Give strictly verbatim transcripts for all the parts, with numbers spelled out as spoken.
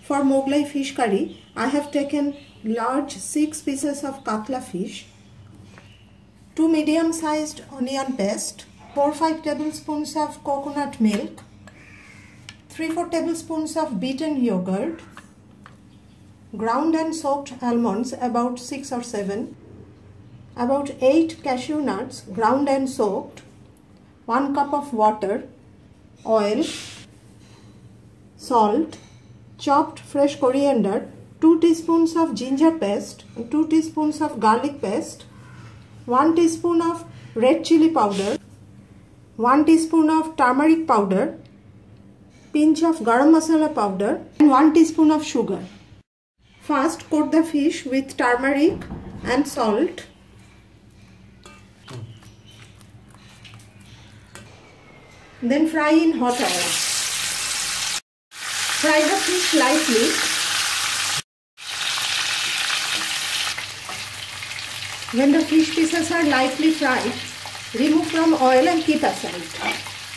For Mughlai fish curry, I have taken large six pieces of katla fish, two medium-sized onion paste, four to five tablespoons of coconut milk, three to four tablespoons of beaten yogurt, ground and soaked almonds about six or seven, about eight cashew nuts ground and soaked, one cup of water, oil, salt, chopped fresh coriander, two teaspoons of ginger paste, two teaspoons of garlic paste, one teaspoon of red chili powder, one teaspoon of turmeric powder, pinch of garam masala powder and one teaspoon of sugar. First coat the fish with turmeric and salt. Then fry in hot oil. Fry the fish lightly. When the fish pieces are lightly fried, remove from oil and keep aside.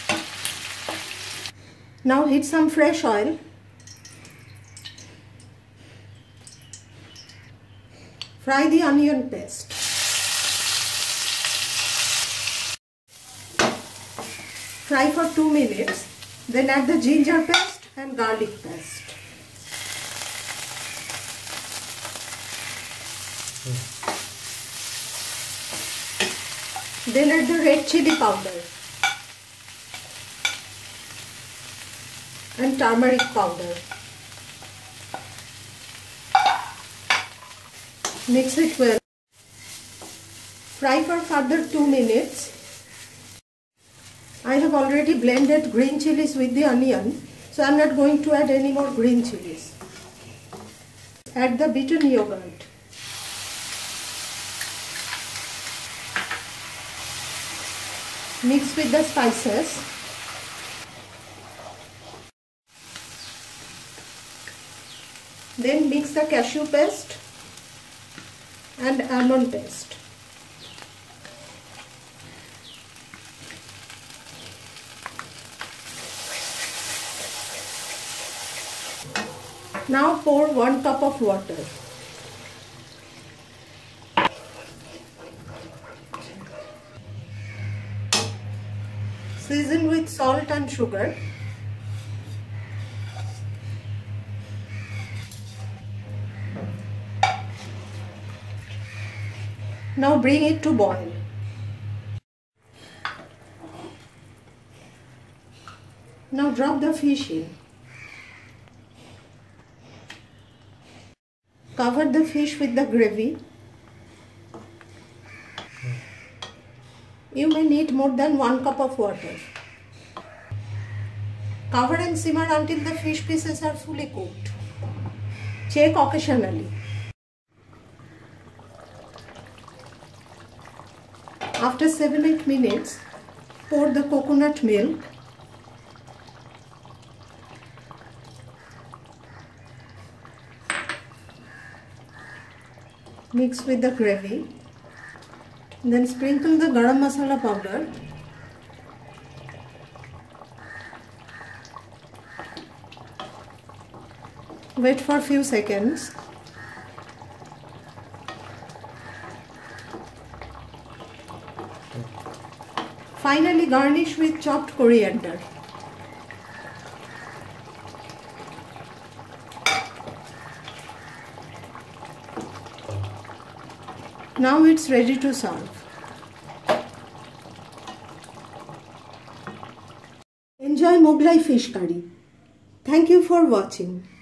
Now heat some fresh oil. Fry the onion paste. Fry for two minutes, then add the ginger paste and garlic paste. Then add the red chili powder and turmeric powder. Mix it well. Fry for further two minutes. I have already blended green chilies with the onion, so I am not going to add any more green chilies. Add the beaten yogurt. Mix with the spices. Then mix the cashew paste and almond paste. Now pour one cup of water. Season with salt and sugar. Now bring it to boil. Now drop the fish in. Cover the fish with the gravy. You may need more than one cup of water. Cover and simmer until the fish pieces are fully cooked. Check occasionally. After seven to eight minutes, pour the coconut milk. Mix with the gravy. Then sprinkle the garam masala powder. Wait for a few seconds. Finally garnish with chopped coriander. Now it's ready to serve. Enjoy Mughlai fish curry. Thank you for watching.